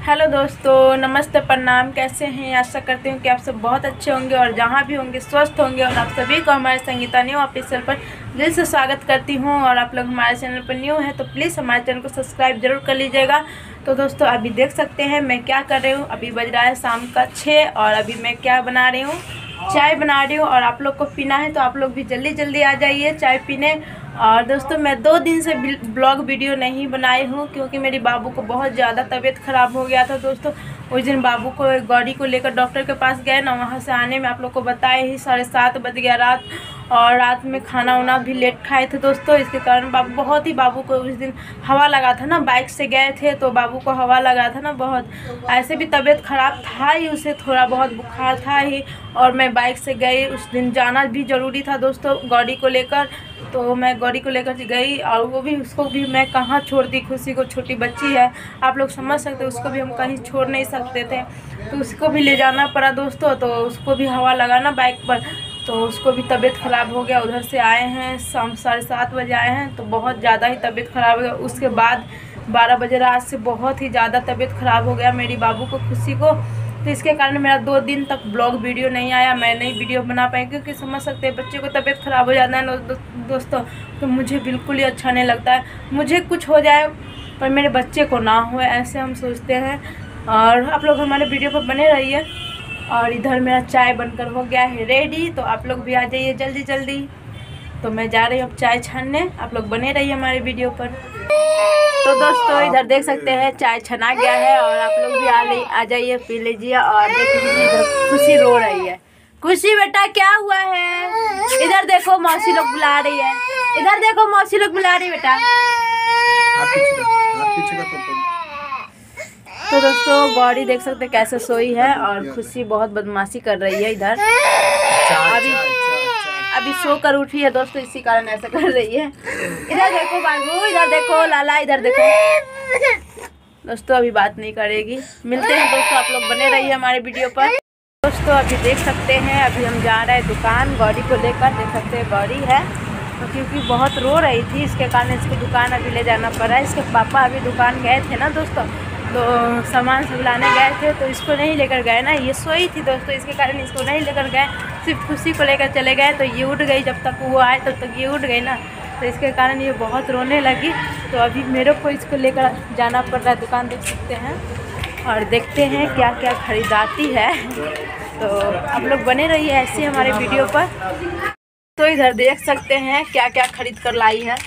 Hello दोस्तों, नमस्ते, प्रणाम। कैसे हैं? आशा करती हूँ कि आप सब बहुत अच्छे होंगे और जहाँ भी होंगे स्वस्थ होंगे। और आप सभी को हमारे संगीता न्यू ऑफिशियल पर दिल से स्वागत करती हूँ। और आप लोग हमारे चैनल पर न्यू हैं तो प्लीज़ हमारे चैनल को सब्सक्राइब जरूर कर लीजिएगा। तो दोस्तों अभी देख सकते हैं मैं क्या कर रही हूँ। अभी बज रहा है शाम का 6 और अभी मैं क्या बना रही हूँ, चाय बना रही हूँ। और आप लोग को पीना है तो आप लोग भी जल्दी जल्दी आ जाइए चाय पीने। और दोस्तों मैं 2 दिन से ब्लॉग वीडियो नहीं बनाई हूँ क्योंकि मेरी बाबू को बहुत ज़्यादा तबीयत ख़राब हो गया था। दोस्तों उस दिन बाबू को गाड़ी को लेकर डॉक्टर के पास गए ना, वहाँ से आने में आप लोग को बताए ही 7:30 बज गया रात। और रात में खाना वाना भी लेट खाए थे दोस्तों। इसके कारण बाबू को उस दिन हवा लगा था ना, बाइक से गए थे तो बाबू को हवा लगा था ना बहुत। ऐसे भी तबीयत ख़राब था ही, उसे थोड़ा बहुत बुखार था ही। और मैं बाइक से गई, उस दिन जाना भी ज़रूरी था दोस्तों गाड़ी को लेकर। तो मैं गाड़ी को लेकर गई और वो भी उसको भी मैं कहाँ छोड़ती। खुशी को, छोटी बच्ची है, आप लोग समझ सकते हो, उसको भी हम कहीं छोड़ नहीं सकते थे तो उसको भी ले जाना पड़ा दोस्तों। तो उसको भी हवा लगा ना बाइक पर, तो उसको भी तबीयत ख़राब हो गया। उधर से आए हैं शाम 7:30 बजे आए हैं तो बहुत ज़्यादा ही तबीयत ख़राब हो गया। उसके बाद 12 बजे रात से बहुत ही ज़्यादा तबीयत ख़राब हो गया मेरी बाबू को, खुशी को। तो इसके कारण मेरा 2 दिन तक ब्लॉग वीडियो नहीं आया, मैं नहीं वीडियो बना पाई क्योंकि समझ सकते हैं बच्चे को तबीयत ख़राब हो जाता है दोस्तों। तो मुझे बिल्कुल ही अच्छा नहीं लगता है, मुझे कुछ हो जाए पर मेरे बच्चे को ना हो, ऐसे हम सोचते हैं। और आप लोग हमारे वीडियो पर बने रहिए। और इधर मेरा चाय बनकर हो गया है रेडी, तो आप लोग भी आ जाइए जल्दी जल्दी। तो मैं जा रही हूँ अब चाय छानने, आप लोग बने रहिए हमारे वीडियो पर। तो दोस्तों इधर देख सकते हैं चाय छना गया है और आप लोग भी आ जाइए पी लीजिए। और देख लीजिए इधर खुशी रो रही है। खुशी बेटा क्या हुआ है? इधर देखो मौसी लोग बुला रही है, इधर देखो मौसी लोग बुला रही है बेटा। तो दोस्तों गौरी देख सकते कैसे सोई है और खुशी बहुत बदमाशी कर रही है इधर। अभी सो कर उठी है दोस्तों, इसी कारण ऐसा कर रही है। इधर देखो बाबू, इधर देखो लाला, इधर देखो। दोस्तों अभी बात नहीं करेगी। मिलते हैं दोस्तों, आप लोग बने रहिए हमारे वीडियो पर। दोस्तों अभी देख सकते हैं अभी हम जा रहे हैं दुकान गौरी को लेकर। देख सकते हैं गौरी है तो क्योंकि बहुत रो रही थी इसके कारण इसको दुकान अभी ले जाना पड़ा। इसके पापा अभी दुकान गए थे ना दोस्तों, तो सामान सब लाने गए थे तो इसको नहीं लेकर गए ना, ये सोई थी दोस्तों, इसके कारण इसको नहीं लेकर गए, सिर्फ खुशी को लेकर चले गए। तो ये उठ गई, जब तक वो आए तब तक ये उठ गई ना, तो इसके कारण ये बहुत रोने लगी। तो अभी मेरे को इसको लेकर जाना पड़ रहा है दुकान, देख सकते हैं। और देखते हैं क्या क्या खरीदाती है। तो आप लोग बने रहिए ऐसे हमारे वीडियो पर। तो इधर देख सकते हैं क्या क्या खरीद कर लाई है।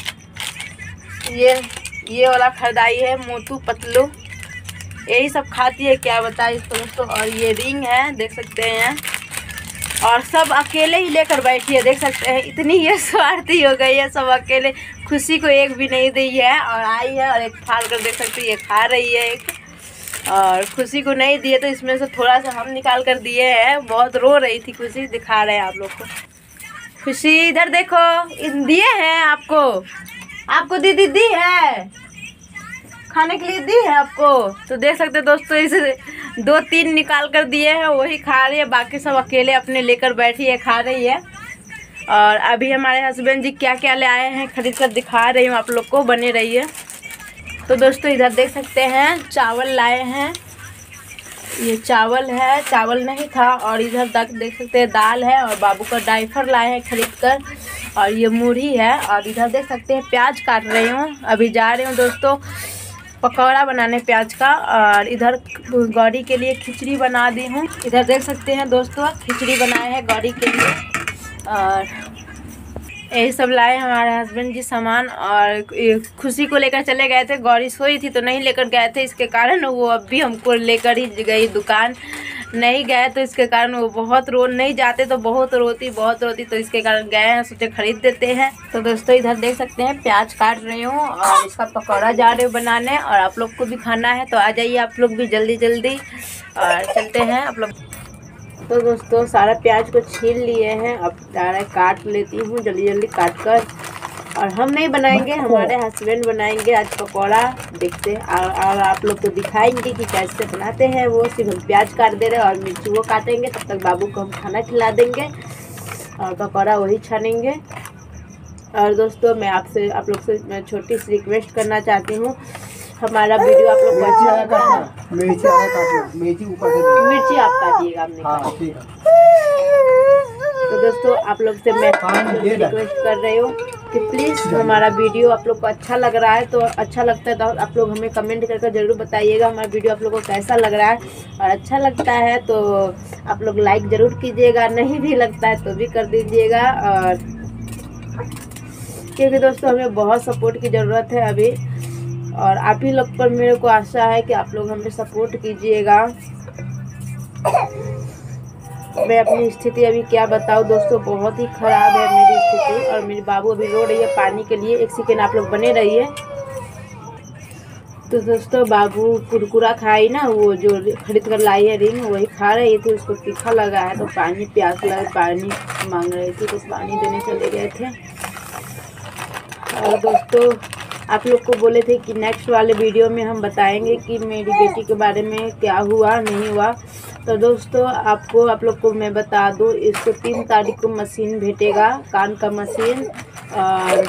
ये वाला खरीदाई है मोटू पतलू, यही सब खाती है क्या बताइए इसको दोस्तों। और ये रिंग है देख सकते हैं, और सब अकेले ही लेकर बैठी है देख सकते हैं। इतनी ये स्वार्थी हो गई है, सब अकेले, खुशी को एक भी नहीं दी है। और आई है और एक फाड़ कर देख सकते हैं ये खा रही है एक, और खुशी को नहीं दिए तो इसमें से थोड़ा सा हम निकाल कर दिए हैं। बहुत रो रही थी खुशी, दिखा रहे हैं आप लोग को। खुशी इधर देखो, दिए हैं आपको दीदी दी है, खाने के लिए दी है आपको। तो देख सकते दोस्तों इसे 2-3 निकाल कर दिए हैं, वही खा रही है, बाकी सब अकेले अपने लेकर बैठी है खा रही है। और अभी हमारे हस्बैंड जी क्या क्या ले आए हैं खरीद कर दिखा रही हूँ आप लोग को, बने रहिए। तो दोस्तों इधर देख सकते हैं चावल लाए हैं, ये चावल है, चावल नहीं था। और इधर तक देख सकते हैं दाल है, और बाबू का डायपर लाए हैं खरीद कर, और ये मूढ़ी है। और इधर देख सकते हैं प्याज काट रही हूँ, अभी जा रही हूँ दोस्तों पकौड़ा बनाने प्याज का। और इधर गौरी के लिए खिचड़ी बना दी हूँ। इधर देख सकते हैं दोस्तों खिचड़ी बनाए हैं गौरी के लिए। और यही सब लाए हमारे हस्बैंड जी सामान। और खुशी को लेकर चले गए थे, गौरी सोई थी तो नहीं लेकर गए थे, इसके कारण वो अब भी हमको लेकर ही गई दुकान। नहीं गए तो इसके कारण वो बहुत नहीं जाते तो बहुत रोती तो इसके कारण गए हैं, सोचे खरीद देते हैं। तो दोस्तों इधर देख सकते हैं प्याज काट रही हूँ और इसका पकौड़ा जा रहे हो बनाने। और आप लोग को भी खाना है तो आ जाइए आप लोग भी जल्दी जल्दी, और चलते हैं आप लोग। तो दोस्तों सारा प्याज को छील लिए हैं, अब सारा काट लेती हूँ जल्दी जल्दी काट कर। और हम नहीं बनाएंगे, हमारे हस्बैंड बनाएंगे आज पकौड़ा। देखते और आप लोग को दिखाएंगे कि कैसे बनाते हैं वो। सिर्फ हम प्याज काट दे रहे हैं और मिर्ची वो काटेंगे, तब तक बाबू को हम खाना खिला देंगे और पकौड़ा वही छानेंगे। और दोस्तों मैं आप लोग से छोटी सी रिक्वेस्ट करना चाहती हूँ, हमारा वीडियो आप लोग को अच्छा लगा मिर्ची आधा काट लो, मिर्ची ऊपर से। मिर्ची आप काटिएगा, आपने हाँ ठीक है। तो दोस्तों आप लोग से मैं रिक्वेस्ट कर रही हूँ कि प्लीज़ हमारा वीडियो आप लोग को अच्छा लग रहा है तो अच्छा लगता है तो आप लोग हमें कमेंट करके ज़रूर बताइएगा हमारा वीडियो आप लोग को कैसा लग रहा है। और अच्छा लगता है तो आप लोग लाइक ज़रूर कीजिएगा, नहीं भी लगता है तो भी कर दीजिएगा। और क्योंकि दोस्तों हमें बहुत सपोर्ट की ज़रूरत है अभी, और आप ही लोग पर मेरे को आशा है कि आप लोग हमें सपोर्ट कीजिएगा। मैं अपनी स्थिति अभी क्या बताऊँ दोस्तों, बहुत ही ख़राब है मेरी स्थिति। और मेरी बाबू अभी रो रही है पानी के लिए। एक सेकेंड आप लोग बने रहिए। तो दोस्तों बाबू कुरकुरा खाई ना, वो जो खरीद कर लाई है रिंग, वही खा रही थी। उसको तीखा लगा है तो पानी प्यास लगा, पानी मांग रही थी तो पानी देने चले गए थे। और दोस्तों आप लोग को बोले थे कि नेक्स्ट वाले वीडियो में हम बताएंगे कि मेरी बेटी के बारे में क्या हुआ नहीं हुआ। तो दोस्तों आप लोग को मैं बता दूं, इसको 3 तारीख को मशीन भेटेगा, कान का मशीन। और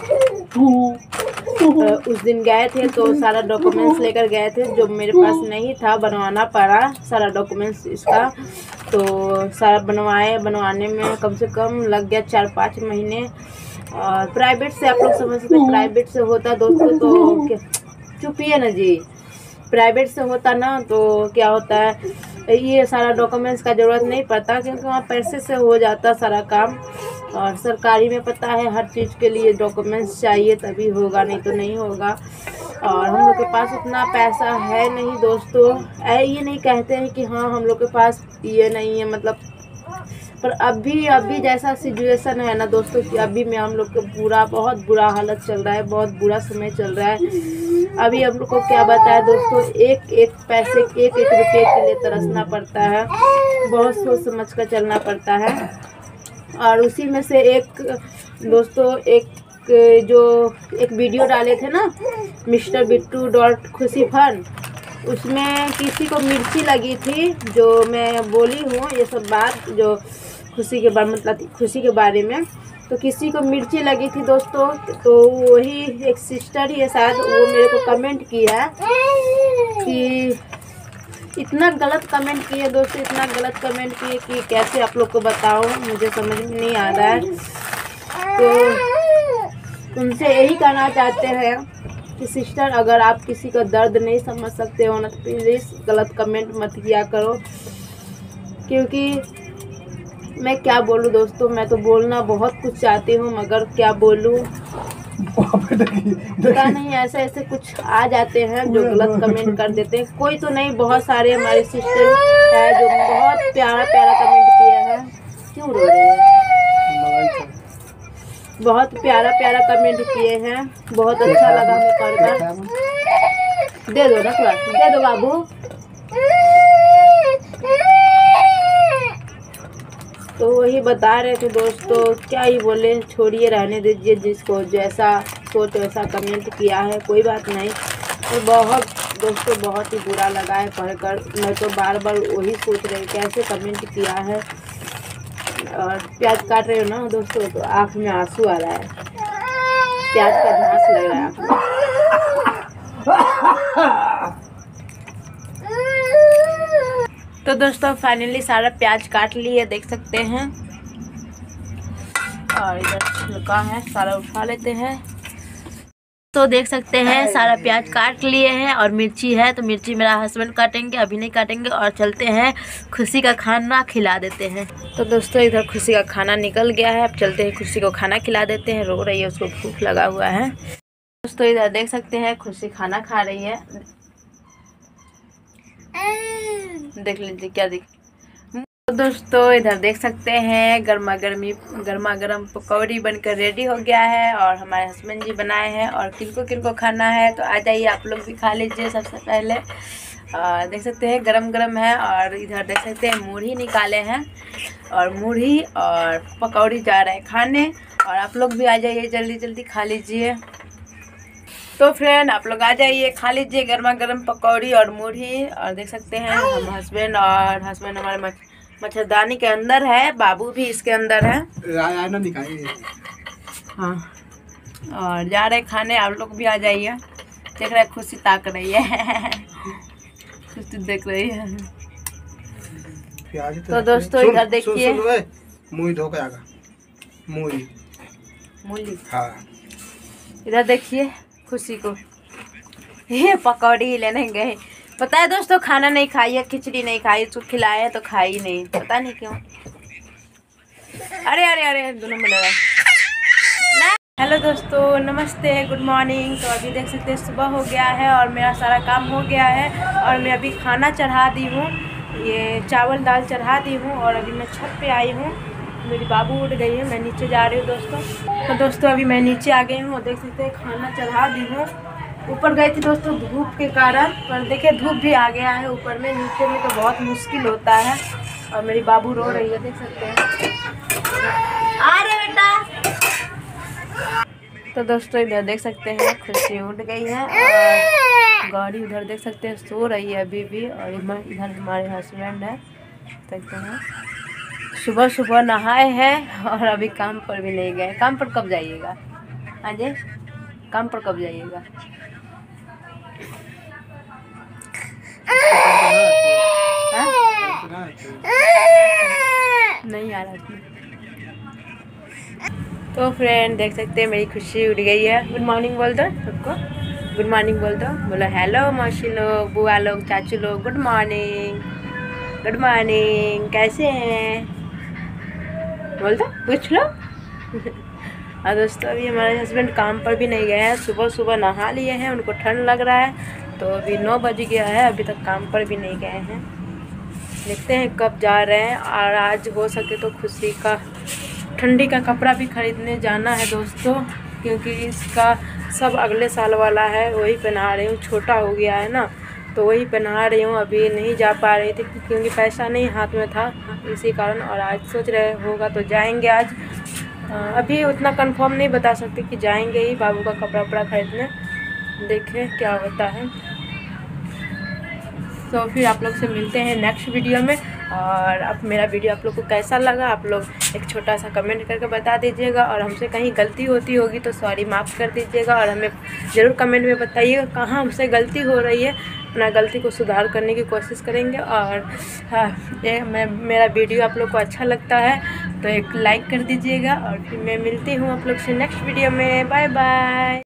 उस दिन गए थे तो सारा डॉक्यूमेंट्स लेकर गए थे, जो मेरे पास नहीं था, बनवाना पड़ा सारा डॉक्यूमेंट्स इसका। तो सारा बनवाने में कम से कम लग गया 4-5 महीने। और प्राइवेट से आप लोग समझ सकते हैं, प्राइवेट से होता दोस्तों तो चुपिए ना जी, प्राइवेट से होता ना तो क्या होता है, ये सारा डॉक्यूमेंट्स का ज़रूरत नहीं पड़ता क्योंकि वहाँ पैसे से हो जाता सारा काम। और सरकारी में पता है हर चीज़ के लिए डॉक्यूमेंट्स चाहिए तभी होगा, नहीं तो नहीं होगा। और हम लोग के पास उतना पैसा है नहीं दोस्तों। ये नहीं कहते हैं कि हाँ हम लोग के पास ये नहीं है मतलब, पर अभी जैसा सिचुएशन है ना दोस्तों कि अभी में हम लोग को बहुत बुरा हालत चल रहा है, बहुत बुरा समय चल रहा है। अभी हम लोग को क्या बताया दोस्तों, एक पैसे एक रुपये के लिए तरसना पड़ता है, बहुत सोच समझ कर चलना पड़ता है। और उसी में से एक दोस्तों एक वीडियो डाले थे ना, mister Bittu dot Khushi fun, उसमें किसी को मिर्ची लगी थी, जो मैं बोली हूँ ये सब बात जो खुशी के बारे मतलब खुशी के बारे में, तो किसी को मिर्ची लगी थी दोस्तों। तो वही एक सिस्टर ही है शायद, वो मेरे को कमेंट किया कि इतना गलत कमेंट किए दोस्तों, इतना गलत कमेंट किए कि कैसे आप लोग को बताऊँ, मुझे समझ में नहीं आ रहा है। तो उनसे यही कहना चाहते हैं कि सिस्टर अगर आप किसी का दर्द नहीं समझ सकते हो ना तो प्लीज़ गलत कमेंट मत किया करो। क्योंकि मैं क्या बोलूँ दोस्तों, मैं तो बोलना बहुत कुछ चाहती हूँ मगर क्या बोलूँ, पता नहीं ऐसे कुछ आ जाते हैं जो गलत कमेंट कर देते हैं। कोई तो नहीं, बहुत सारे हमारे सिस्टर है जो बहुत प्यारा कमेंट किया है। क्यों रो रहे हैं? बहुत प्यारा कमेंट किए हैं, बहुत अच्छा लगा हमें पढ़कर। दे दो ना थोड़ा, दे दो बाबू। तो वही बता रहे थे दोस्तों, क्या ही बोले, छोड़िए रहने दीजिए, जिसको जैसा सोच वैसा कमेंट किया है, कोई बात नहीं। तो बहुत दोस्तों बहुत ही बुरा लगा है पढ़कर, मैं तो बार वही सोच रही कैसे कमेंट किया है। और प्याज काट रहे हो ना दोस्तों तो आँख में आंसू आ रहा है, प्याज का घास लग रहा है आँख में। तो दोस्तों फाइनली सारा प्याज काट लिए, देख सकते हैं। और इधर छिलका है, सारा उठा लेते हैं। तो देख सकते हैं सारा प्याज काट लिए हैं, और मिर्ची है तो मिर्ची मेरा हस्बैंड काटेंगे, अभी नहीं काटेंगे। और चलते हैं खुशी का खाना खिला देते हैं। तो दोस्तों इधर खुशी का खाना निकल गया है, अब चलते हैं खुशी को खाना खिला देते हैं। रो रही है, उसको भूख लगा हुआ है। दोस्तों इधर देख सकते हैं खुशी खाना खा रही है, देख लीजिए क्या दिख। तो दोस्तों इधर देख सकते हैं गर्मा गर्म पकौड़ी बनकर रेडी हो गया है, और हमारे हस्बैंड जी बनाए हैं। और किनको खाना है तो आ जाइए, आप लोग भी खा लीजिए सबसे पहले। देख सकते हैं गरम है। और इधर देख सकते हैं मुरही निकाले हैं, और मुरही और पकौड़ी जा रहे हैं खाने। और आप लोग भी आ जाइए, जल्दी खा लीजिए। तो फ्रेंड आप लोग आ जाइए, खा लीजिए गर्मा गर्म पकौड़ी और मुरही। और देख सकते हैं हम हस्बैंड हमारे मच्छरदानी के अंदर है, बाबू भी इसके अंदर है। हाँ, और जा रहे खाने, आप लोग भी आ जाइए। देख रहे खुशी ताक रही है। खुशी देख रही है। प्याज तो दोस्तों इधर देखिए, मूली धो के आगा, मूली हाँ। इधर देखिए खुशी को, ये पकौड़ी लेने गए। पता है दोस्तों, खाना नहीं खाई है, खिचड़ी नहीं खाई, उसको खिलाया तो खाई नहीं, पता नहीं क्यों। अरे अरे अरे दोनों में लड़ा। हेलो दोस्तों, नमस्ते, गुड मॉर्निंग। तो अभी देख सकते हैं सुबह हो गया है और मेरा सारा काम हो गया है और मैं अभी खाना चढ़ा दी हूँ, ये चावल दाल चढ़ा दी हूँ और अभी मैं छत पे आई हूँ। मेरी बाबू उठ गई है, मैं नीचे जा रही हूँ दोस्तों। तो दोस्तों अभी मैं नीचे आ गई हूँ, देख सकते हैं खाना चढ़ा दी हूँ। ऊपर गई थी दोस्तों धूप के कारण, पर देखिए धूप भी आ गया है ऊपर में, नीचे में तो बहुत मुश्किल होता है। और मेरी बाबू रो रही है, देख सकते हैं। आ रहे बेटा। तो दोस्तों इधर देख सकते हैं खुशी उठ गई है और गाड़ी उधर देख सकते हैं सो रही है अभी भी। और इधर हमारे हस्बैंड है, देखते हैं सुबह सुबह नहाए हैं और अभी काम पर भी नहीं गए। काम पर कब जाइएगा? हाँ जी, काम पर कब जाइएगा? नहीं आ रहा थी। तो फ्रेंड देख सकते हैं मेरी खुशी उड़ गई है। गुड मॉर्निंग बोल दो सबको, गुड मॉर्निंग बोल दो, बोलो हेलो मौसी लोग, बुआ लोग, चाचू लोग, गुड मॉर्निंग, गुड मॉर्निंग, कैसे हैं बोल दो, पूछ लो। और दोस्तों अभी हमारे हस्बैंड काम पर भी नहीं गए हैं, सुबह सुबह नहा लिए हैं, उनको ठंड लग रहा है। तो अभी 9 बज गया है, अभी तक काम पर भी नहीं गए हैं, देखते हैं कब जा रहे हैं। और आज हो सके तो खुशी का ठंडी का कपड़ा भी खरीदने जाना है दोस्तों, क्योंकि इसका सब अगले साल वाला है, वही पहना रही हूँ, छोटा हो गया है ना, तो वही पहना रही हूँ। अभी नहीं जा पा रही थी क्योंकि पैसा नहीं हाथ में था, इसी कारण। और आज सोच रहे होगा तो जाएंगे आज, अभी उतना कंफर्म नहीं बता सकते कि जाएंगे ही बाबू का कपड़ा वपड़ा खरीदने, देखें क्या होता है। तो फिर आप लोग से मिलते हैं नेक्स्ट वीडियो में। और अब मेरा वीडियो आप लोग को कैसा लगा, आप लोग एक छोटा सा कमेंट करके बता दीजिएगा। और हमसे कहीं गलती होती होगी तो सॉरी माफ़ कर दीजिएगा। और हमें ज़रूर कमेंट में बताइएगा कहाँ हमसे गलती हो रही है, अपना गलती को सुधार करने की कोशिश करेंगे। और हाँ, मेरा वीडियो आप लोग को अच्छा लगता है तो एक लाइक कर दीजिएगा। और फिर मैं मिलती हूँ आप लोग से नेक्स्ट वीडियो में। Bye bye.